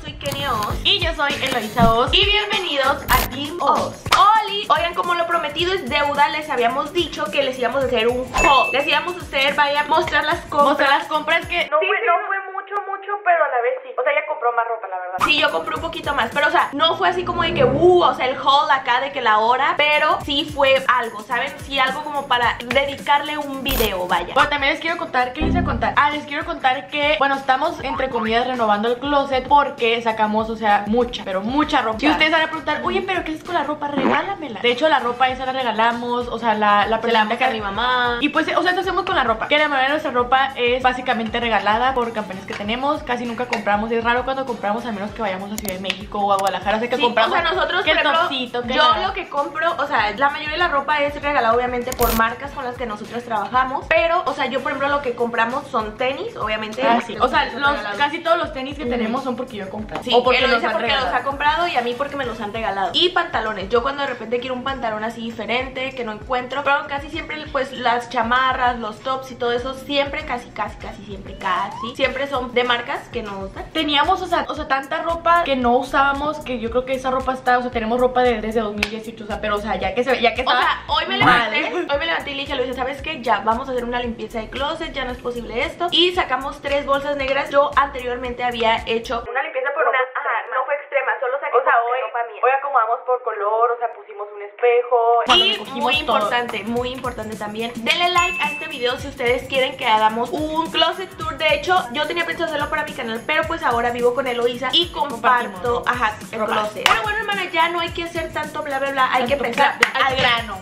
soy Kenny Oz. Y yo soy Eloisa Oz. Y bienvenidos a Team Oz. Oli, oigan, como lo prometido es deuda, les habíamos dicho que les íbamos a hacer un haul. Les íbamos a hacer, vaya, mostrar las compras. Mostrar las compras que no fue mucho, pero a la vez sí. O sea, ella compró más ropa, la verdad. Sí, yo compré un poquito más, pero o sea, no fue así como de que, o sea, el haul acá de que la hora, pero sí fue algo, ¿saben? Sí, algo como para dedicarle un video, vaya. Bueno, también les quiero contar, ¿qué les voy a contar? Les quiero contar que, bueno, estamos entre comillas renovando el closet porque sacamos, o sea, mucha ropa. Si ustedes van a preguntar, oye, pero ¿qué haces con la ropa? Regálamela. De hecho, la ropa esa la regalamos, o sea, la prenda que a mi mamá. Y pues, o sea, ¿qué hacemos con la ropa? Que la mayoría de nuestra ropa es básicamente regalada por campañas que tenemos. Casi nunca compramos. Es raro cuando compramos, a menos que vayamos a Ciudad de México o a Guadalajara. O sea, que sí, compramos. O sea, nosotros, que por ejemplo, topsito, que yo lo que compro, o sea, la mayoría de la ropa es regalada obviamente por marcas con las que nosotros trabajamos. Pero, o sea, yo por ejemplo lo que compramos son tenis, obviamente. Sí. O sea, casi todos los tenis que tenemos son porque yo he comprado. Sí, o porque los ha comprado y a mí porque me los han regalado. Y pantalones. Yo cuando de repente quiero un pantalón así diferente, que no encuentro, pero casi siempre pues las chamarras, los tops y todo eso, siempre, casi siempre son de marcas que nos gustan. Teníamos, o sea, tanta ropa que no usábamos, que yo creo que esa ropa está, o sea, tenemos ropa desde 2018, o sea, pero, o sea, ya que estaba, o sea, hoy me levanté y le dije a Luisa, ¿sabes qué? Ya, vamos a hacer una limpieza de closet, ya no es posible esto. Y sacamos 3 bolsas negras. Yo anteriormente había hecho una limpieza por no fue extrema, solo saqué ropa mía. Hoy acomodamos por color, o sea, pusimos un espejo. Y muy importante también, denle like a este video si ustedes quieren que hagamos un closet tour. De hecho, yo tenía pensado hacerlo para mi canal, pero pues ahora vivo con Eloisa y comparto, el closet. Pero bueno, hermana, ya no hay que hacer tanto bla bla bla, hay que pensar al grano.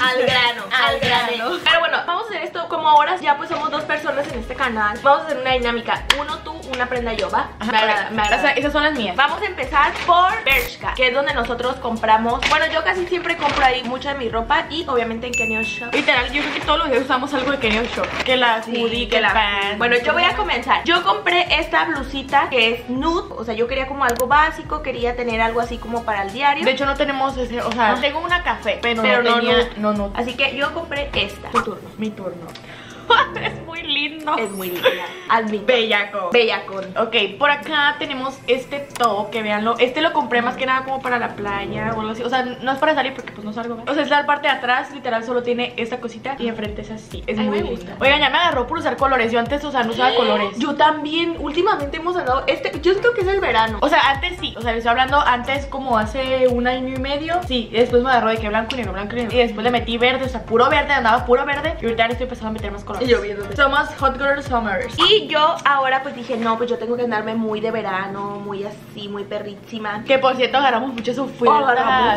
Pero bueno, vamos a hacer esto como ahora ya pues somos 2 personas en este canal. Vamos a hacer una dinámica, uno tú, una prenda yo, ¿va? Me agrada. O sea, esas son las mías. Vamos a empezar por Bershka, que es donde nosotros compramos. Bueno, yo casi siempre compro ahí mucha de mi ropa y obviamente en Kenny Oz Shop. Literal, yo creo que todos los días usamos algo de Kenny Oz Shop. Que la hoodie, que la pants. Bueno, yo voy a comenzar. Yo compré esta blusita que es nude. O sea, yo quería como algo básico, quería tener algo así como para el diario. De hecho, no tenemos ese, o sea, tengo una café, pero no nude. Así que yo compré esta. Tu turno. Mi turno. Es muy lindo. Es muy linda. Admito. Bellacón. Ok, por acá tenemos este top, que véanlo. Este lo compré más que nada como para la playa o algo así. O sea, no es para salir porque pues no salgo, ¿verdad? O sea, es la parte de atrás, literal, solo tiene esta cosita y enfrente es así. Es muy lindo. Oigan, ya me agarró por usar colores. Yo antes, o sea, no usaba colores. Yo también. Últimamente hemos andado yo siento que es el verano. O sea, antes sí. O sea, les estoy hablando antes como hace 1 año y medio. Sí, después me agarró de que blanco y negro. Y después le metí verde, o sea, puro verde, andaba puro verde. Y ahorita le estoy empezando a meter más colores. Y yo viendo. Somos Hot Girl Summers. Y yo ahora pues dije, no, pues yo tengo que andarme muy de verano, muy así, muy perrísima. Que por cierto agarramos mucho su oferta.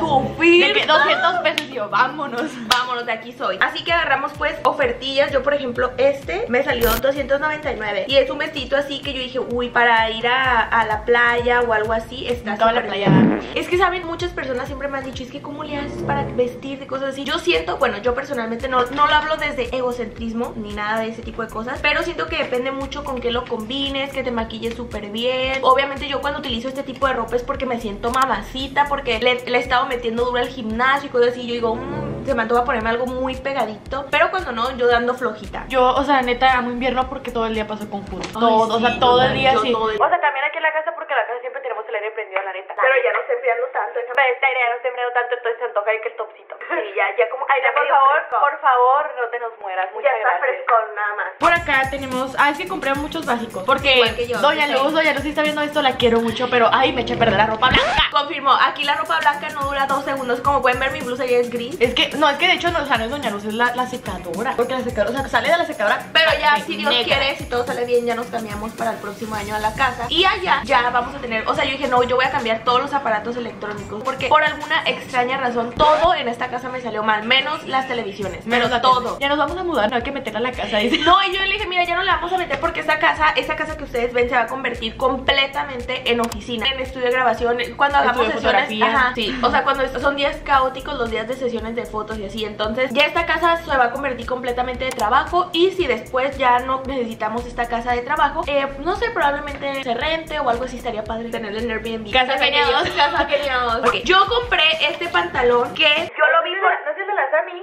De que 200 pesos yo, vámonos, de aquí soy. Así que agarramos pues ofertillas. Yo por ejemplo este me salió 299 y es un vestidito así que yo dije, uy, para ir a la playa o algo así está súper la playa. Es que saben, muchas personas siempre me han dicho, es que cómo le haces para vestir de cosas así. Yo siento, bueno, yo personalmente no lo hablo desde egocentrismo ni nada de ese tipo de cosas, pero siento que depende mucho con qué lo combines, que te maquilles súper bien. Obviamente yo cuando utilizo este tipo de ropa es porque me siento mamacita, porque le he estado metiendo duro al gimnasio y cosas así. Yo digo, se me antoja ponerme algo muy pegadito, pero cuando no, yo dando flojita. Yo, o sea, neta, amo invierno porque todo el día paso con hoodie. O sea, todo el día sí. O sea, también aquí en la casa porque en la casa siempre tenemos el aire prendido, la neta. Pero ya no está enfriando tanto, este aire ya no está enfriando tanto, entonces se antoja que el topcito. Sí, ya como aire, por favor, no te nos mueras. Muchas gracias. Ya está frescón, nada más. Por acá tenemos, es que compré muchos básicos porque yo, Doña Luz, si está viendo esto, la quiero mucho, pero ay, me eché a perder la ropa blanca. Confirmo, aquí la ropa blanca no dura 2 segundos. Como pueden ver, mi blusa ya es gris. Es que de hecho no, o sea, no es Doña Luz, es la secadora. Porque la secadora, o sea, sale de la secadora. Pero ya, si Dios quiere, si todo sale bien, ya nos cambiamos para el próximo año a la casa. Y allá ya vamos a tener, o sea, yo dije, no, yo voy a cambiar todos los aparatos electrónicos, porque por alguna extraña razón todo en esta casa me salió mal, menos las televisiones, menos todo. Ya nos vamos a mudar, no hay que meterla a la casa, dice. No, y yo le dije, mira, ya no la vamos a meter porque esta casa que ustedes ven se va a convertir completamente en oficina, en estudio de grabación, cuando hagamos sesiones. Ajá, sí, o sea, cuando son días caóticos, los días de sesiones de fotos y así. Entonces ya esta casa se va a convertir completamente de trabajo. Y si después ya no necesitamos esta casa de trabajo, no sé, probablemente se rente o algo así. Estaría padre tenerla en Airbnb. Casa Kenny Oz. Casa Kenny Oz. Okay. Yo compré este pantalón que yo lo vi por... ¿No es el de la Sammy? No, creo que es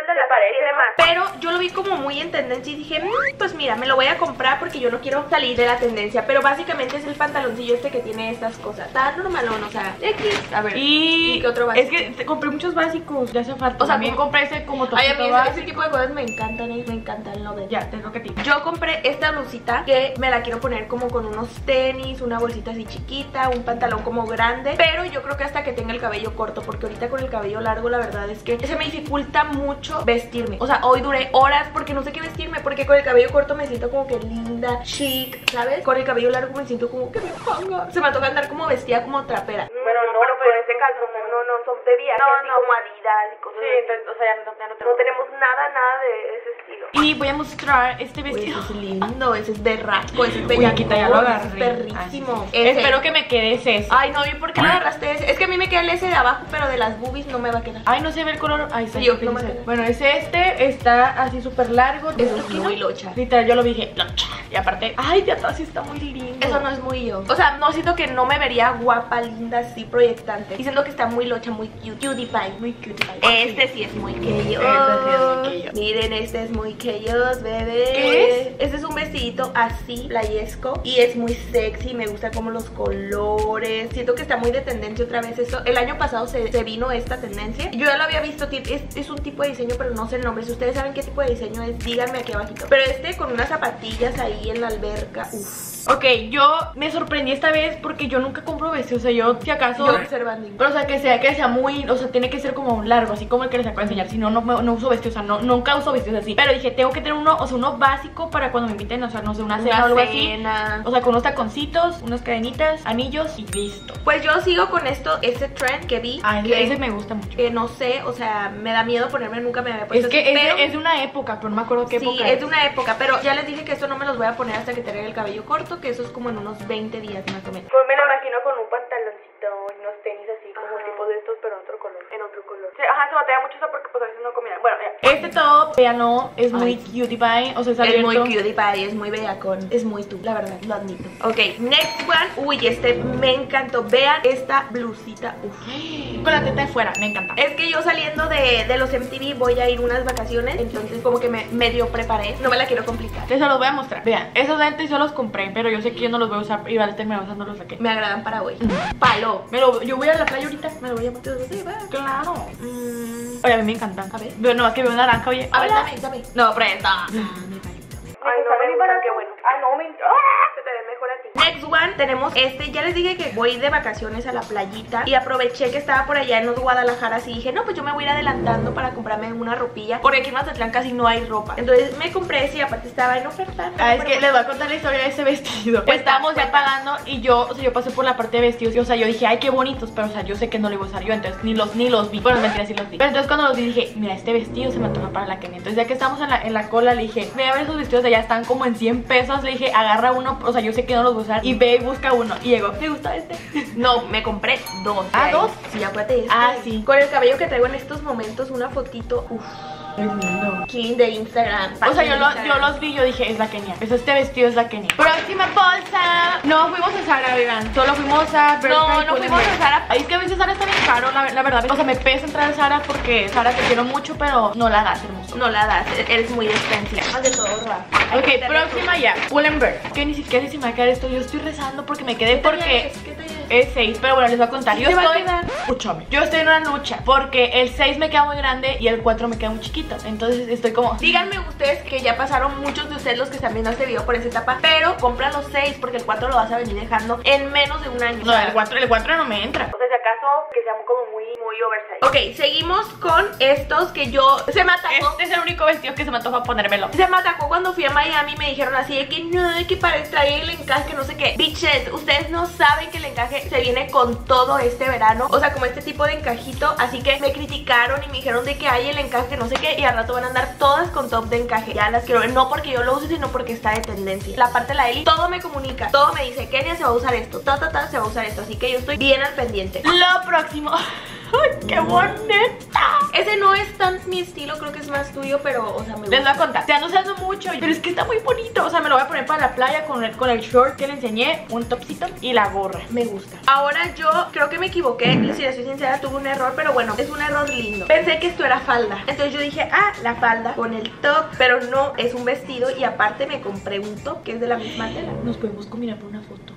de las tiene más. Pero yo lo vi como muy en tendencia y dije, pues mira, me lo voy a comprar porque yo no quiero salir de la tendencia. Pero básicamente es el pantaloncillo este que tiene estas cosas. Está normalón, o sea, X. A ver, ¿y qué otro básico? Es que compré muchos básicos, ya hace falta. O sea, también compré ese como ay, a mí básico. ese tipo de cosas me encantan, me encantan, lo de Ya, te toca a ti. Yo compré esta blusita que me la quiero poner como con unos tenis, una bolsita así chiquita, un pantalón como grande, pero yo creo que hasta que tenga el cabello corto, porque ahorita con el cabello largo la verdad es que se me dificulta mucho vestirme. O sea, hoy duré horas porque no sé qué vestirme, porque con el cabello corto me siento como que linda, chic, ¿sabes? Con el cabello largo me siento como que me ponga. Se me antoja andar como vestida como trapera. Bueno, no, pero en este caso no son de viaje, así como Adidas y cosas así. Entonces, o sea, no tenemos nada de ese estilo. Y voy a mostrar este Uy, vestido. ese es lindo, ese es berraco, ese es Uy, bellaco, aquí ya lo agarré. ese es perrísimo. Espero que me quede ese. Ay, no, ¿y por qué no agarraste ese? Es que a mí me queda el ese de abajo, pero de las boobies no me va a quedar. Ay, no se ve el color. Ay, sí, Yo, no me queda. bueno, es este, está así súper largo. Eso es muy locha. Literal, yo lo dije, locha. Y aparte, ay, de atrás sí está muy lindo. Eso no es muy yo. O sea, no siento que no me vería guapa, linda, así proyectante. Y siento que está muy locha, muy cute. Cutie pie. Muy cute. Ay, Este sí es muy que yo. Este sí es muy que yo. Miren, este es muy que yo, bebé. ¿Qué es? Este es un vestidito así, playesco. Y es muy sexy, me gustan como los colores. Siento que está muy de tendencia otra vez eso. El año pasado se vino esta tendencia. Yo ya lo había visto, es un tipo de diseño, pero no sé el nombre. Si ustedes saben qué tipo de diseño es, díganme aquí abajito. Pero este con unas zapatillas ahí en la alberca, uff. Ok, yo me sorprendí esta vez porque yo nunca compro vestidos. O sea, yo si acaso... Yo observando. Pero o sea, que sea muy... O sea, tiene que ser como largo, así como el que les acabo de enseñar. Si no, no uso vestidos, o sea, nunca uso vestidos así. Pero dije, tengo que tener uno, o sea, uno básico para cuando me inviten, o sea, no sé, una cena o algo así. O sea, con unos taconcitos, unas cadenitas, anillos y listo. Pues yo sigo con este trend que vi. Ah, que ese me gusta mucho. Que no sé, o sea, me da miedo ponerme, nunca me había puesto Es que así, pero es de una época, pero no me acuerdo qué época sí, es de una época, pero ya les dije que esto no me los voy a poner hasta que tenga el cabello corto, que eso es como en unos 20 días más o menos. Pues me lo imagino con un pantaloncito y unos tenis así, como tipo de estos, pero en otro color. Sí, ajá, se batalla mucho eso porque pues a veces no combinan. Bueno, ya. Este top, véanlo, es muy cutie pie, o sea, es abierto. muy cutie pie, es muy bellacón, es muy tú, la verdad, lo admito. Ok, next one, uy, este me encantó, vean esta blusita, uff. Con la teta de fuera, me encanta. Es que yo saliendo de los MTV voy a ir unas vacaciones, entonces como que me medio preparé, no me la quiero complicar. Les los voy a mostrar. Vean, esos lentes yo los compré, pero yo sé que yo no los voy a usar y van a terminar usándolos aquí. Me agradan para hoy. Palo. Yo voy a la playa ahorita, me lo voy a poner. Sí, va. Claro. Oye, a mí me encantan. A ver. No, es que veo naranja, oye. A ver, Hola. dame. No, presta. Ay, no, me gusta, qué bueno. Ay, no, se te ve mejor a ti. Next one, tenemos este, ya les dije que voy de vacaciones a la playita y aproveché que estaba por allá en los Guadalajara y dije, no, pues yo me voy a ir adelantando para comprarme una ropilla, porque aquí en Mazatlán casi no hay ropa. Entonces me compré ese y aparte estaba en oferta. Es que les voy a contar la historia de ese vestido. Pues estábamos ya pagando y yo, o sea, yo pasé por la parte de vestidos y, o sea, yo dije, ay, qué bonitos, pero, o sea, yo sé que no lo iba a usar yo, entonces ni los vi. Bueno, mentira, sí los vi. Pero entonces cuando los vi dije, mira, este vestido se me antoja para la Kenny. Entonces ya que estamos en la cola, le dije, ve a ver esos vestidos, allá están como en 100 pesos. Le dije, agarra uno, o sea, yo sé que no los voy a usar y ve y busca uno. Y llegó, ¿te gusta este? No, me compré dos. ¿Ah, dos? Sí, acuérdate este. Ah, sí. Con el cabello que traigo en estos momentos, una fotito, uff. Es lindo. Killing de Instagram. O sea, yo los vi, yo dije, es la Kenia. Pues este vestido es la Kenia. Próxima bolsa. No fuimos a Zara, Vivan. Solo fuimos a... No fuimos a Zara. Ay, es que a veces Zara está bien caro, la verdad. O sea, me pesa entrar a Zara porque Zara te quiero mucho, pero no la das, hermoso. No la das, eres muy expensiva. Más de todo, Rafa. Ok, próxima ya. Pull&Bear. Que ni siquiera se me va a quedar esto. Yo estoy rezando porque me quedé porque... Es 6, pero bueno, les voy a contar. Yo estoy en una lucha porque el 6 me queda muy grande y el 4 me queda muy chiquito. Entonces estoy como... Díganme ustedes que ya pasaron muchos de ustedes los que están viendo este video por esa etapa, pero compra los 6 porque el 4 lo vas a venir dejando en menos de un año. No, el 4 no me entra. O sea, si acaso que sea como muy oversize. Ok, seguimos con estos que yo... Se me atacó. Este es el único vestido que se me antoja ponérmelo. Se me atacó cuando fui a Miami y me dijeron así de que no, de que para traer el encaje, no sé qué. Bitches, ustedes no saben que el encaje se viene con todo este verano. O sea, como este tipo de encajito. Así que me criticaron y me dijeron de que hay el encaje, no sé qué. Y al rato van a andar todas con top de encaje. Ya las quiero ver, no porque yo lo use, sino porque está de tendencia. La parte de la Eli, todo me comunica, todo me dice, Kenia se va a usar esto, se va a usar esto. Así que yo estoy bien al pendiente. Lo próximo. ¡Ay, qué bonita! Ese no es tan mi estilo, creo que es más tuyo, pero, o sea, me gusta. Les voy a contar, ya no se hace mucho, pero es que está muy bonito. O sea, me lo voy a poner para la playa con el short que le enseñé, un topcito y la gorra. Me gusta. Ahora yo creo que me equivoqué, y si les soy sincera, tuve un error, pero bueno, es un error lindo. Pensé que esto era falda, entonces yo dije, ah, la falda con el top, pero no, es un vestido y aparte me compré un top que es de la misma tela. Nos podemos combinar por una foto.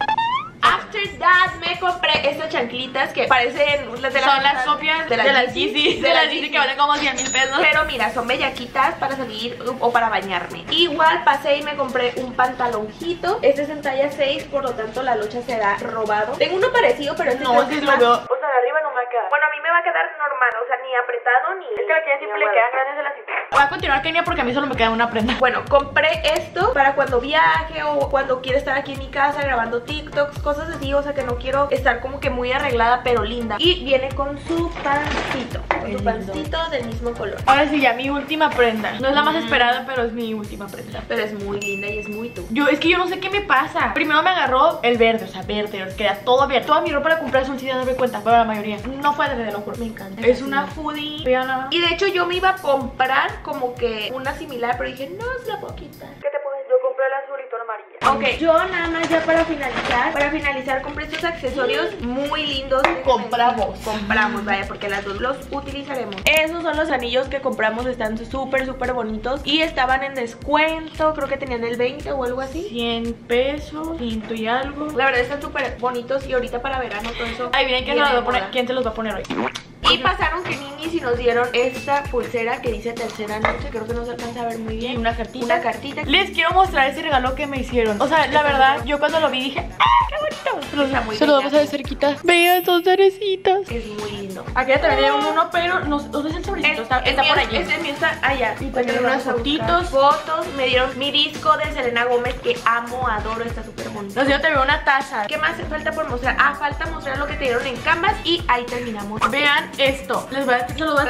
After that me compré estas chanclitas que parecen las de las son las copias de las Yeezy. De las Yeezy que valen como 100,000 pesos. Pero mira, son bellaquitas para salir o para bañarme. Igual pasé y me compré un pantalonjito. Este es en talla 6, por lo tanto la locha será robado. Tengo uno parecido, pero este no, es lo veo. O sea, de arriba no me va a quedar. Bueno, a mí me va a quedar normal, o sea, ni apretado ni... Es que la que siempre le quedan grandes de la cintura. Voy a continuar, Kenia, porque a mí solo me queda una prenda. Bueno, compré esto para cuando viaje o cuando quiero estar aquí en mi casa grabando TikToks, cosas así, o sea que no quiero estar como que muy arreglada pero linda. Y viene con su pancito, con su pancito del mismo color. Ahora sí, ya mi última prenda. No es la más esperada, pero es mi última prenda. Pero es muy linda y es muy tú. Es que yo no sé qué me pasa. Primero me agarró el verde, o sea, verde, queda todo verde. Toda mi ropa la compré azul, si ya no me cuenta, pero la mayoría. No fue de lo juro. Me encanta. Es una hoodie. Vean. Y de hecho yo me iba a comprar como que una similar, pero dije, no, se la puedo quitar. ¿Qué te pones? Yo compré el azul y tú amarilla. Ok, yo nada más ya para finalizar compré estos accesorios muy lindos que compramos, vaya, porque las dos los utilizaremos. Esos son los anillos que compramos, están súper bonitos y estaban en descuento, creo que tenían el 20 o algo así. 100 pesos, 100 y algo. La verdad están súper bonitos y ahorita para verano todo eso. Ahí miren quién se los va a poner hoy. Y pasaron que ninis y nos dieron esta pulsera que dice tercera noche. Creo que no se alcanza a ver muy bien. Y una cartita. Una cartita. Les quiero mostrar ese regalo que me hicieron. O sea, la verdad, yo cuando lo vi dije, ¡ah, qué bonito! Pero se lo vamos a ver cerquita. Vean, son cerecitas. Es muy lindo. Aquí también hay uno, pero no es el sobrecito. Está por allí. Este mío está allá. Y también unas fotitos. Me dieron mi disco de Selena Gómez que amo, adoro, está súper bonito. Nos dieron también una taza. ¿Qué más falta por mostrar? Ah, falta mostrar lo que te dieron en Canvas y ahí terminamos. Vean esto. Se los voy a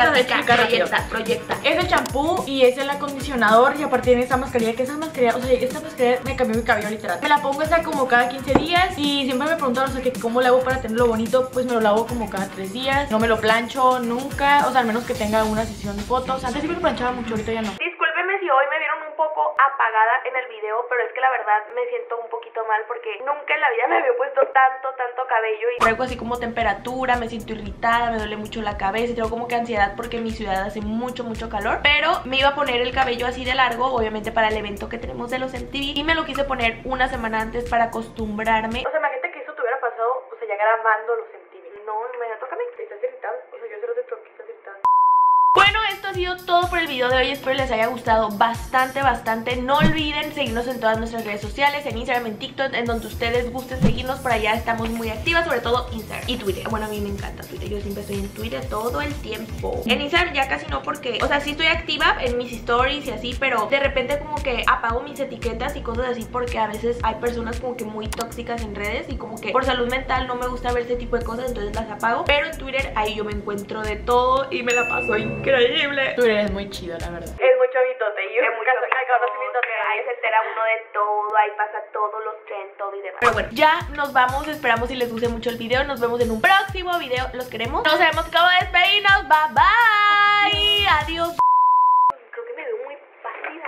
proyecta. Es el champú y es el acondicionador y aparte tiene esta mascarilla, que esa mascarilla, o sea, esta mascarilla me cambió mi cabello literal. Me la pongo esta como cada 15 días y siempre me preguntan, o sea, que cómo le hago para tenerlo bonito. Pues me lo lavo como cada 3 días. No me lo plancho nunca, o sea, al menos que tenga una sesión de fotos. Antes sí me lo planchaba mucho, ahorita ya no. Discúlpeme si hoy me vieron un poco apagada en el video, pero es que la verdad me siento un poquito mal porque nunca en la vida me había puesto tanto cabello y traigo así como temperatura, me siento irritada, me duele mucho la cabeza y tengo como que ansiedad porque en mi ciudad hace mucho calor. Pero me iba a poner el cabello así de largo, obviamente para el evento que tenemos de los MTV, y me lo quise poner una semana antes para acostumbrarme. O sea, imagínate que eso te hubiera pasado, o sea, ya grabando los MTV. No, imagínate, tócame, estás irritado. O sea, yo se los de toque, estás irritado. Bueno, esto ha sido todo por el video de hoy. Espero les haya gustado bastante. No olviden seguirnos en todas nuestras redes sociales, en Instagram, en TikTok, en donde ustedes gusten seguirnos. Por allá estamos muy activas, sobre todo Instagram y Twitter. Bueno, a mí me encanta Twitter, yo siempre estoy en Twitter todo el tiempo. En Instagram ya casi no, porque, o sea, sí estoy activa en mis stories y así, pero de repente como que apago mis etiquetas y cosas así, porque a veces hay personas como que muy tóxicas en redes y como que por salud mental no me gusta ver ese tipo de cosas, entonces las apago. Pero en Twitter ahí yo me encuentro de todo y me la paso increíble. Twitter es muy chido, la verdad. Es mucho mitote y es mucho conocimiento que ahí se entera uno de todo, ahí pasa todos los trends, todo y demás. Pero bueno, ya nos vamos, esperamos si les guste mucho el video. Nos vemos en un próximo video, los queremos. No sabemos cómo despedirnos, bye bye. Adiós. Creo que me veo muy pálida.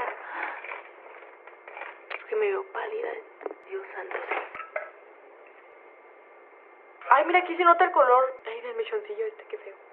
Creo que me veo pálida. Dios santo. Ay, mira, aquí se nota el color. Ay, del mechoncillo este, qué feo.